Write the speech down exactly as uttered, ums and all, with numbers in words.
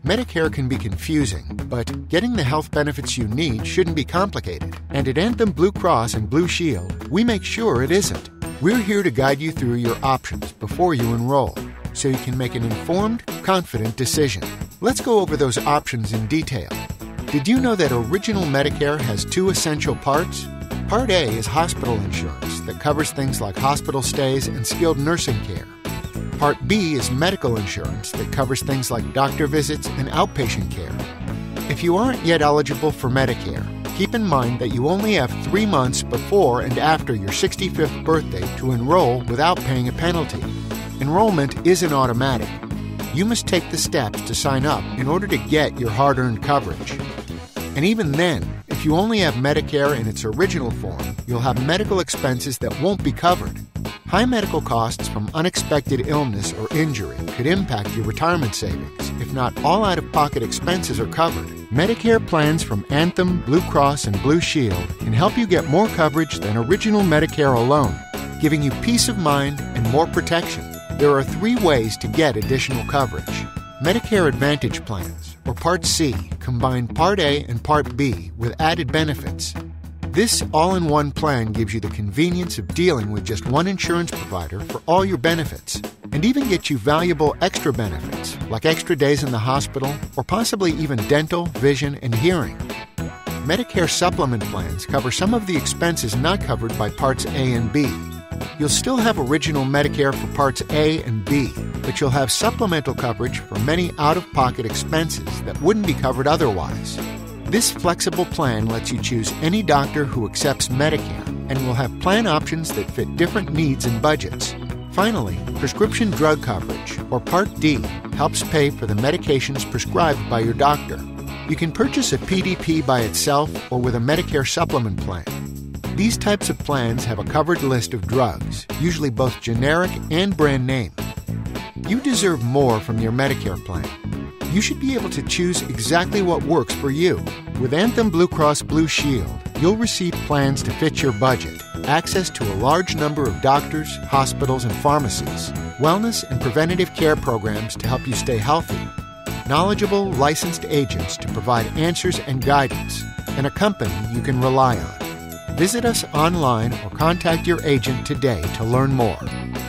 Medicare can be confusing, but getting the health benefits you need shouldn't be complicated. And at Anthem Blue Cross and Blue Shield, we make sure it isn't. We're here to guide you through your options before you enroll, so you can make an informed, confident decision. Let's go over those options in detail. Did you know that Original Medicare has two essential parts? Part A is hospital insurance that covers things like hospital stays and skilled nursing care. Part B is medical insurance that covers things like doctor visits and outpatient care. If you aren't yet eligible for Medicare, keep in mind that you only have three months before and after your sixty-fifth birthday to enroll without paying a penalty. Enrollment isn't automatic. You must take the steps to sign up in order to get your hard-earned coverage. And even then, if you only have Medicare in its original form, you'll have medical expenses that won't be covered. High medical costs from unexpected illness or injury could impact your retirement savings if not all out-of-pocket expenses are covered. Medicare plans from Anthem, Blue Cross, and Blue Shield can help you get more coverage than Original Medicare alone, giving you peace of mind and more protection. There are three ways to get additional coverage. Medicare Advantage plans, or Part C, combine Part A and Part B with added benefits. This all-in-one plan gives you the convenience of dealing with just one insurance provider for all your benefits, and even gets you valuable extra benefits, like extra days in the hospital, or possibly even dental, vision, and hearing. Medicare supplement plans cover some of the expenses not covered by Parts A and B. You'll still have Original Medicare for Parts A and B, but you'll have supplemental coverage for many out-of-pocket expenses that wouldn't be covered otherwise. This flexible plan lets you choose any doctor who accepts Medicare and will have plan options that fit different needs and budgets. Finally, prescription drug coverage, or Part D, helps pay for the medications prescribed by your doctor. You can purchase a P D P by itself or with a Medicare supplement plan. These types of plans have a covered list of drugs, usually both generic and brand name. You deserve more from your Medicare plan. You should be able to choose exactly what works for you. With Anthem Blue Cross Blue Shield, you'll receive plans to fit your budget, access to a large number of doctors, hospitals, and pharmacies, wellness and preventative care programs to help you stay healthy, knowledgeable, licensed agents to provide answers and guidance, and a company you can rely on. Visit us online or contact your agent today to learn more.